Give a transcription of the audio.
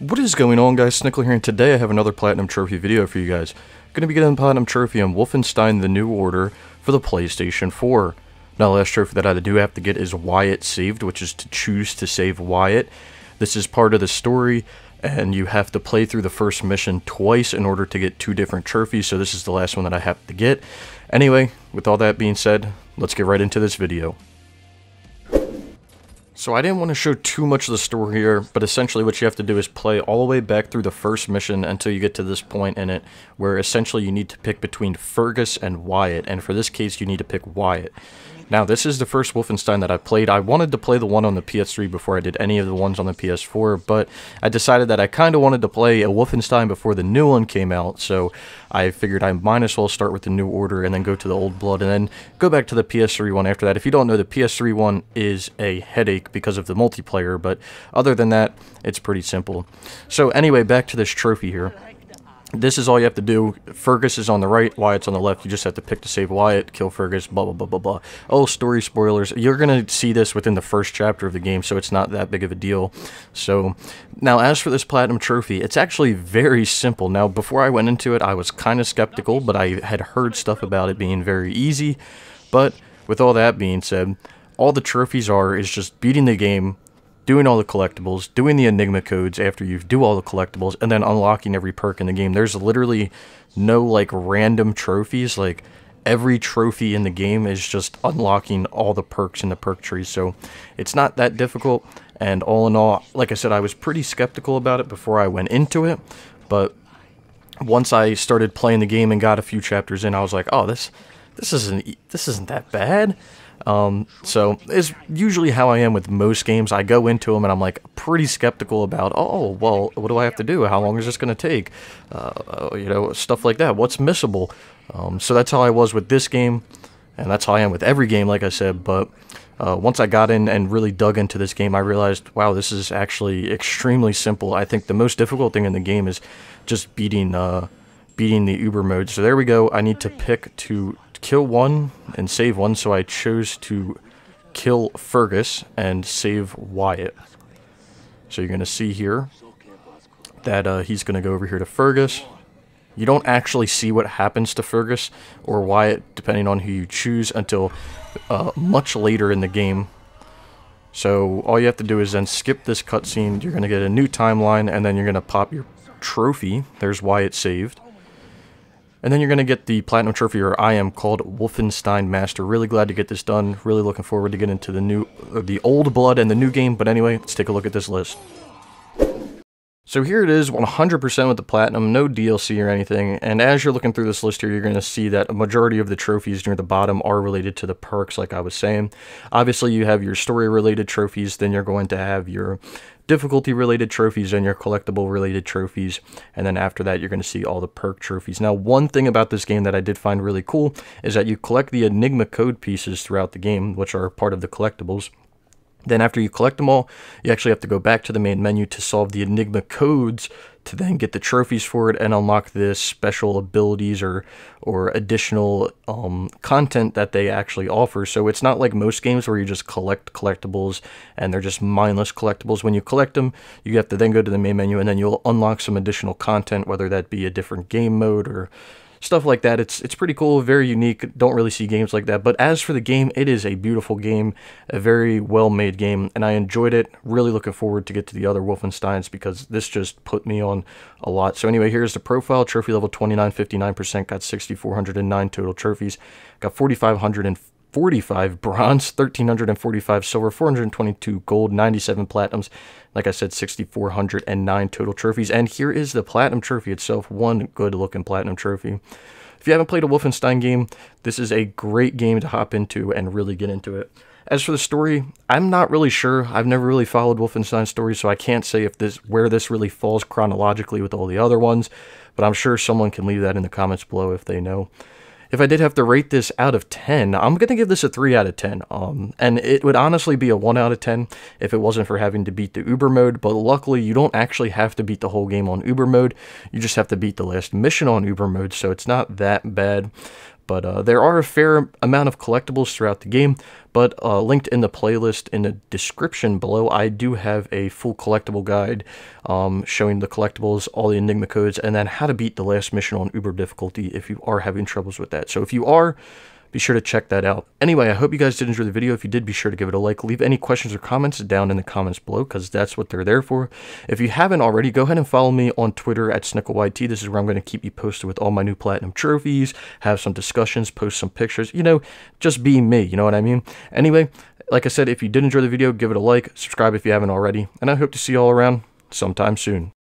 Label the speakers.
Speaker 1: What is going on, guys? Snickler here, and today I have another Platinum Trophy video for you guys. Going to be getting Platinum Trophy on Wolfenstein The New Order for the PlayStation 4. Now, the last trophy that I do have to get is Wyatt Saved, which is to choose to save Wyatt. This is part of the story, and you have to play through the first mission twice in order to get two different trophies, so this is the last one that I have to get. Anyway, with all that being said, let's get right into this video. So I didn't want to show too much of the story here, but essentially what you have to do is play all the way back through the first mission until you get to this point in it, where essentially you need to pick between Fergus and Wyatt, and for this case you need to pick Wyatt. Now, this is the first Wolfenstein that I played. I wanted to play the one on the PS3 before I did any of the ones on the PS4, but I decided that I kind of wanted to play a Wolfenstein before the new one came out, so I figured I might as well start with the New Order and then go to the Old Blood and then go back to the PS3 one after that. If you don't know, the PS3 one is a headache because of the multiplayer, but other than that, it's pretty simple. So anyway, back to this trophy here. This is all you have to do. Fergus is on the right, Wyatt's on the left. You just have to pick to save Wyatt, kill Fergus, blah, blah, blah, blah, blah. Oh, story spoilers. You're going to see this within the first chapter of the game, so it's not that big of a deal. So, now as for this Platinum Trophy, it's actually very simple. Now, before I went into it, I was kind of skeptical, but I had heard stuff about it being very easy. But, with all that being said, all the trophies is just beating the game, doing all the collectibles, doing the Enigma codes after you do all the collectibles, and then unlocking every perk in the game. There's literally no, like, random trophies. Like, every trophy in the game is just unlocking all the perks in the perk tree. So, it's not that difficult, and all in all, like I said, I was pretty skeptical about it before I went into it, but once I started playing the game and got a few chapters in, I was like, oh, this isn't that bad. So it's usually how I am with most games. I go into them and I'm like pretty skeptical about, oh, well, what do I have to do? How long is this going to take? You know, stuff like that. What's missable? So that's how I was with this game, and that's how I am with every game, like I said. But once I got in and really dug into this game, I realized, wow, this is actually extremely simple. I think the most difficult thing in the game is just beating the Uber mode. So there we go. I need to pick to kill one and save one, so I chose to kill Fergus and save Wyatt. So you're going to see here that he's going to go over here to Fergus. You don't actually see what happens to Fergus or Wyatt, depending on who you choose, until much later in the game. So all you have to do is then skip this cutscene. You're going to get a new timeline, and then you're going to pop your trophy. There's Wyatt saved. And then you're going to get the Platinum Trophy, or I am called Wolfenstein Master. Really glad to get this done. Really looking forward to get into the Old Blood and the new game. But anyway, let's take a look at this list. So here it is, 100% with the Platinum, no DLC or anything. And as you're looking through this list here, you're going to see that a majority of the trophies near the bottom are related to the perks, like I was saying. Obviously, you have your story-related trophies, then you're going to have your difficulty-related trophies and your collectible-related trophies, and then after that, you're going to see all the perk trophies. Now, one thing about this game that I did find really cool is that you collect the Enigma code pieces throughout the game, which are part of the collectibles. Then after you collect them all, you actually have to go back to the main menu to solve the Enigma codes to then get the trophies for it and unlock the special abilities or additional content that they actually offer. So it's not like most games where you just collect collectibles and they're just mindless collectibles. When you collect them, you have to then go to the main menu and then you'll unlock some additional content, whether that be a different game mode or stuff like that. It's pretty cool, very unique. Don't really see games like that. But as for the game, it is a beautiful game, a very well-made game, and I enjoyed it. Really looking forward to get to the other Wolfensteins because this just put me on a lot. So anyway, here's the profile. Trophy level 29, 59%, got 6,409 total trophies, got 4,545 bronze, 1,345 silver, 422 gold, 97 platinums. Like I said, 6,409 total trophies. And here is the Platinum Trophy itself. One good-looking Platinum Trophy. If you haven't played a Wolfenstein game, this is a great game to hop into and really get into it. As for the story, I'm not really sure. I've never really followed Wolfenstein stories, so I can't say where this really falls chronologically with all the other ones. But I'm sure someone can leave that in the comments below if they know. If I did have to rate this out of 10, I'm going to give this a 3 out of 10. And it would honestly be a 1 out of 10 if it wasn't for having to beat the Uber mode. But luckily, you don't actually have to beat the whole game on Uber mode. You just have to beat the last mission on Uber mode, so it's not that bad. But there are a fair amount of collectibles throughout the game, but linked in the playlist in the description below, I do have a full collectible guide showing the collectibles, all the Enigma codes, and then how to beat the last mission on Uber difficulty if you are having troubles with that. So if you are, be sure to check that out. Anyway, I hope you guys did enjoy the video. If you did, be sure to give it a like. Leave any questions or comments down in the comments below, because that's what they're there for. If you haven't already, go ahead and follow me on Twitter at SnickelYT. This is where I'm going to keep you posted with all my new Platinum trophies, have some discussions, post some pictures, you know, just be me, you know what I mean? Anyway, like I said, if you did enjoy the video, give it a like, subscribe if you haven't already, and I hope to see you all around sometime soon.